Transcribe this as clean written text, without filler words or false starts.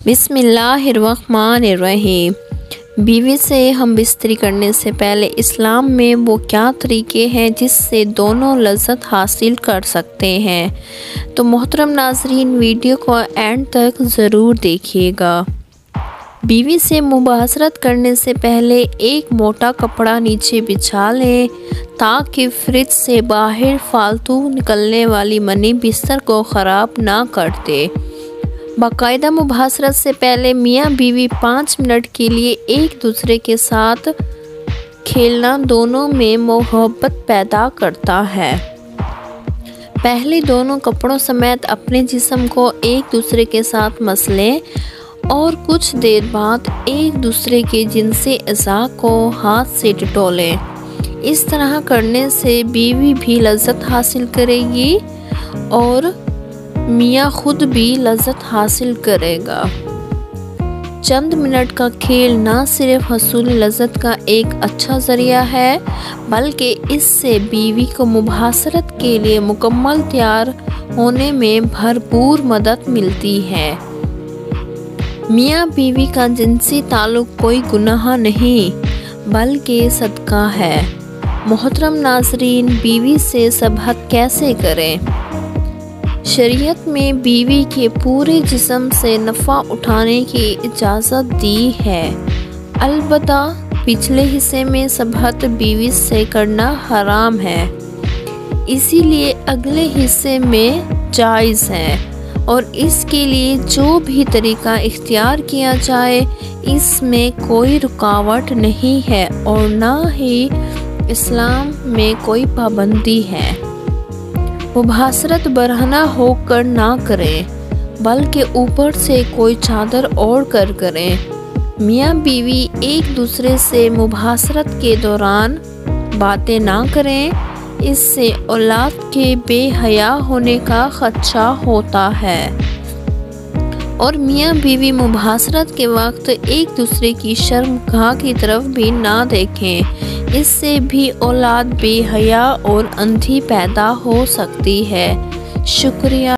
बिस्मिल्लाहिर्रहमानिर्रहीम। बीवी से हम बिस्तरी करने से पहले इस्लाम में वो क्या तरीके हैं जिससे दोनों लज़्ज़त हासिल कर सकते हैं। तो मोहतरम नाज़रीन, वीडियो को एंड तक ज़रूर देखिएगा। बीवी से मुबाशरत करने से पहले एक मोटा कपड़ा नीचे बिछा लें ताकि फ्रिज से बाहर फालतू निकलने वाली मनी बिस्तर को ख़राब ना कर दे। बाकायदा मुबाशरत से पहले मियाँ बीवी 5 मिनट के लिए एक दूसरे के साथ खेलना दोनों में मोहब्बत पैदा करता है। पहले दोनों कपड़ों समेत अपने जिस्म को एक दूसरे के साथ मसलें और कुछ देर बाद एक दूसरे के जिनसी अज़ा को हाथ से टटोलें। इस तरह करने से बीवी भी लज़्ज़त हासिल करेगी और मियाँ खुद भी लज़्ज़त हासिल करेगा। चंद मिनट का खेल ना सिर्फ हसूल लज़्ज़त का एक अच्छा ज़रिया है, बल्कि इससे बीवी को मुबाशरत के लिए मुकम्मल तैयार होने में भरपूर मदद मिलती है। मियाँ बीवी का जिनसी ताल्लुक़ कोई गुनाह नहीं बल्कि सदका है। मोहतरम नाज़रीन, बीवी से सबहत कैसे करें। शरीयत में बीवी के पूरे जिस्म से नफ़ा उठाने की इजाज़त दी है, अलबत्ता पिछले हिस्से में सबहत बीवी से करना हराम है, इसीलिए अगले हिस्से में जायज़ है। और इसके लिए जो भी तरीका इख्तियार किया जाए इसमें कोई रुकावट नहीं है और ना ही इस्लाम में कोई पाबंदी है। मुबाशरत बरहना होकर ना करें बल्कि ऊपर से कोई चादर ओढ़ कर करें। मियाँ बीवी एक दूसरे से मुबाशरत के दौरान बातें ना करें, इससे औलाद के बेहया होने का खदशा होता है। और मियाँ बीवी मुबाशरत के वक्त एक दूसरे की शर्मगाह की तरफ भी ना देखें, इससे भी औलाद बेहया और अंधी पैदा हो सकती है। शुक्रिया।